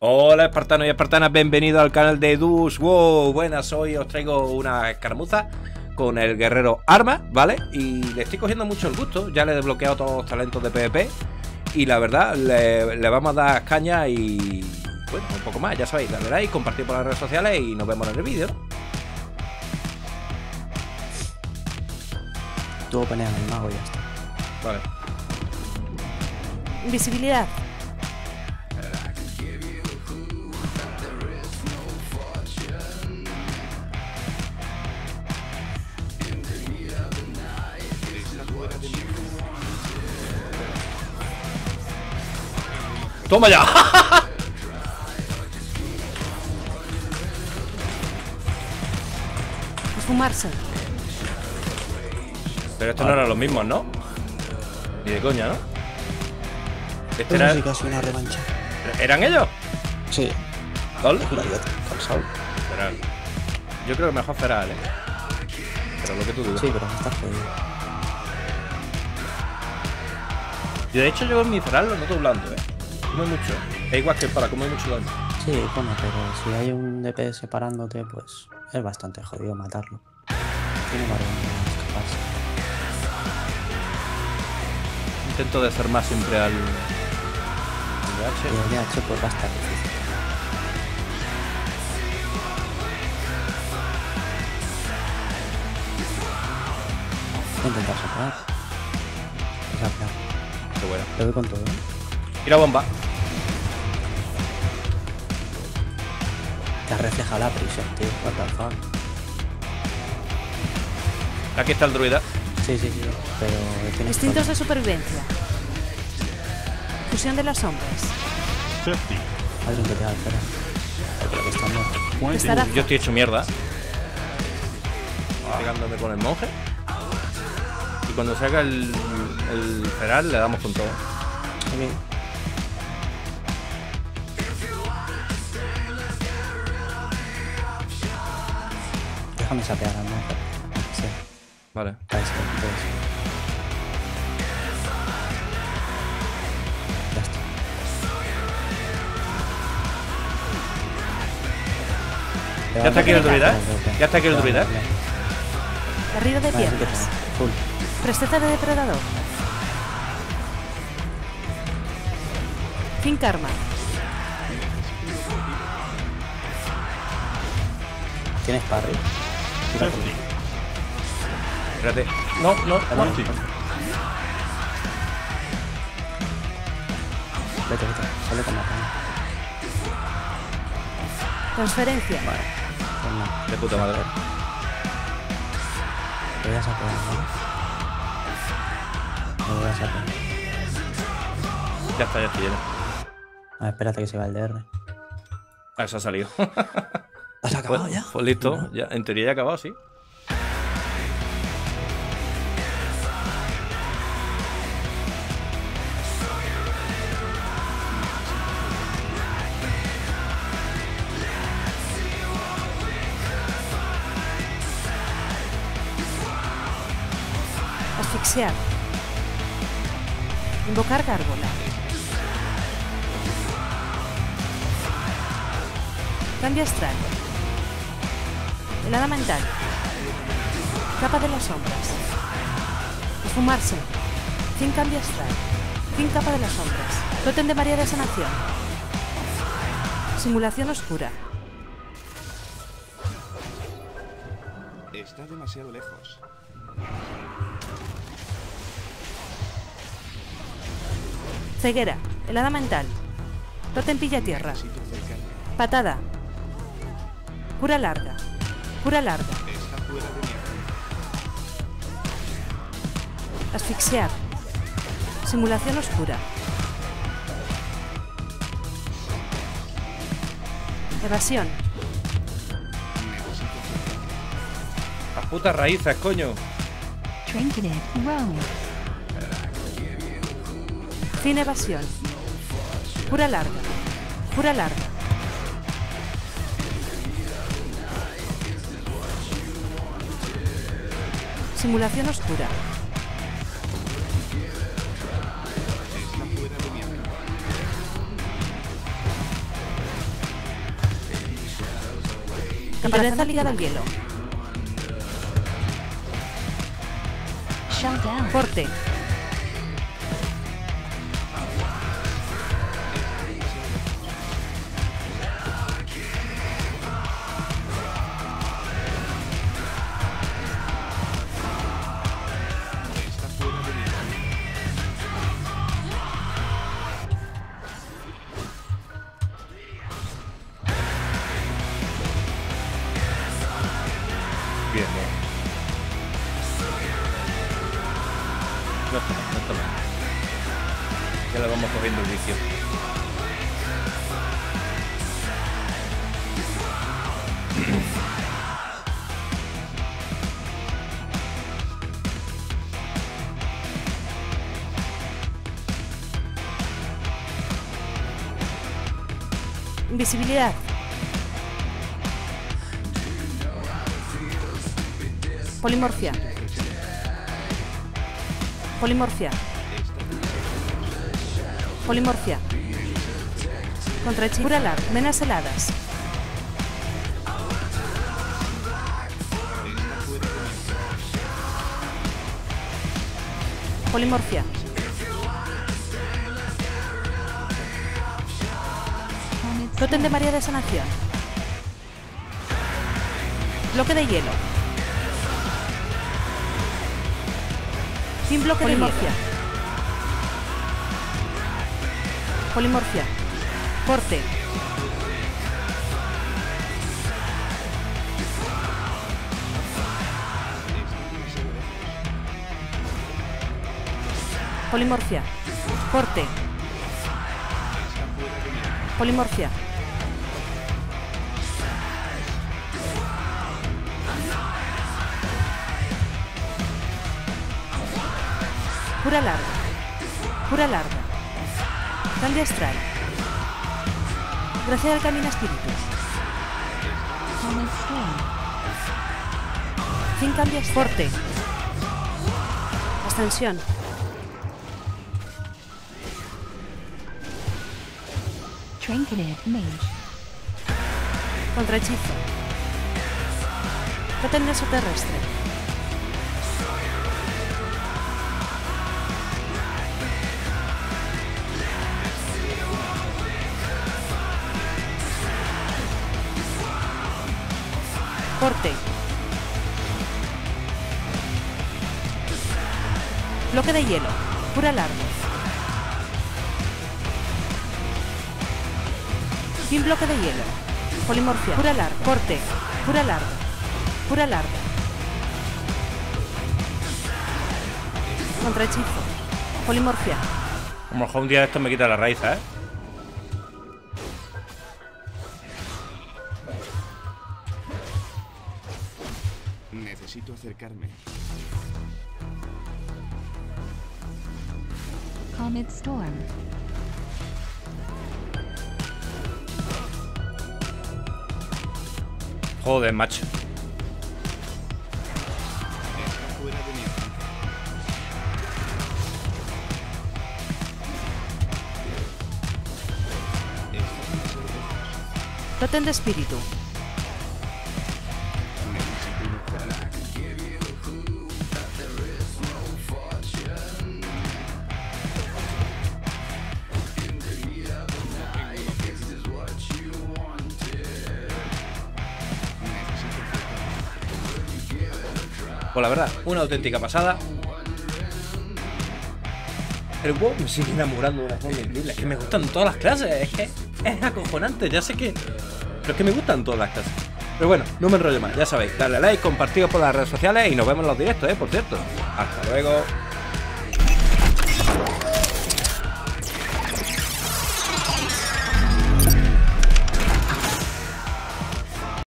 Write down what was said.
Hola espartanos y espartanas, bienvenidos al canal de Dus. Wow, buenas, hoy os traigo una escaramuza con el guerrero Arma, ¿vale? Y le estoy cogiendo mucho el gusto, ya le he desbloqueado todos los talentos de PvP. Y la verdad, le vamos a dar caña y... bueno, un poco más, ya sabéis, darle like, compartir por las redes sociales y nos vemos en el vídeo, ¿no? Tú pones el mago y ya está. Vale. Invisibilidad. ¡Toma ya! Esfumarse. Pero estos no eran los mismos, ¿no? Ni de coña, ¿no? Este Era era... sí casi una revancha. ¿Eran ellos? Sí. ¿Gol? Con Saul. Feral. Yo creo que mejor Feral, ¿eh? Pero lo que tú digas. Sí, pero está jodido. Yo de hecho en mi Feral lo noto blando, ¿eh? Come mucho. Es igual que para comer mucho daño. Sí, bueno, pero si hay un DPS separándote, pues es bastante jodido matarlo. Tiene varios modos de escaparse. Intento de hacer más siempre al... Y el DH pues va a estar difícil. Voy a intentar soplar. Qué bueno. Le doy con todo, ¿eh? Tira bomba. Te ha reflejado la prisión, tío. What the fuck. Aquí está el druida. Sí, sí, sí. Pero tienes Instintos de supervivencia. Fusión de las sombras. alguien que te va a esperar. Porque lo que está muerto. Estará. Yo estoy hecho mierda. Pegándome con el monje. Y cuando saca el Feral le damos con todo. Ok. Déjame sapear al monje. Sí. Vale. Ahí está, entonces. Ya está. ¿Ya está aquí el druida? ¿Ya está aquí el druida? Barrido de Vale, piernas. full. Presteza de depredador. Fin karma. ¿Tienes parry? Espérate. No. Vete. Sale con la mano. Transferencia. Vale. Pues no. De puta madre. Te voy a sapear, ¿no? Me voy a sapear. Ya está lleno. A ver, espérate que se va el DR. Ah, eso ha salido. ¿Has acabado Pues, ya? pues listo. Ya, en teoría ya ha acabado, sí. Asfixiar. Invocar gárgola. Cambio astral. Helada mental. Capa de las sombras. Esfumarse. Fin cambio astral. Fin capa de las sombras. Tótem de María de Sanación. Simulación oscura. Está demasiado lejos. Ceguera. Helada mental. Tótem pilla tierra. Necesito acercarme. Patada. Cura larga. Cura larga. Está fuera de mi alcance. Asfixiar. Simulación oscura. Evasión. Las putas raíces, coño. Trinketed Roam. Fin evasión. Cura larga. Cura larga. Simulación oscura. Naturaleza ligada al hielo. Showdown. Corte. Está fuera de mi alcance. Bien, bien. No está mal, no está mal. Ya le vamos cogiendo el vicio. Invisibilidad. Polimorfia. Polimorfia. Polimorfia. Contrahechizo. Pura lar. Venas heladas. Polimorfia. Comet Tótem de María de Sanación. Bloque de hielo. Sin bloque Polimorfia. Polimorfia. Corte. Polimorfia. Corte. Polimorfia. Pura larga. Pura larga. Cambio astral. Gracia del camino espíritus. Comet Storm. Fin cambio astral. Corte. Ascensión. Trinketed Mage. Contrahechizo. Tótem de terrestre. Corte. Bloque de hielo. Pura larga. Fin bloque de hielo. Polimorfia. Pura larga. Corte. Pura larga. Pura larga. Contrahechizo. Polimorfia. A lo mejor un día esto me quita la raíz, ¿eh? Necesito acercarme. Comet Storm. Joder, macho. Está fuera de mi alcance. Está demasiado lejos. Tótem de espíritu. Necesito un objeto. Necesito acercarme. Pues la verdad, una auténtica pasada. El WoW me sigue enamorando de una forma increíble. Es que me gustan todas las clases. Es que es acojonante. Ya sé que... Pero es que me gustan todas las clases. Pero bueno, no me enrollo más. Ya sabéis, darle like, compartido por las redes sociales y nos vemos en los directos, por cierto. Hasta luego.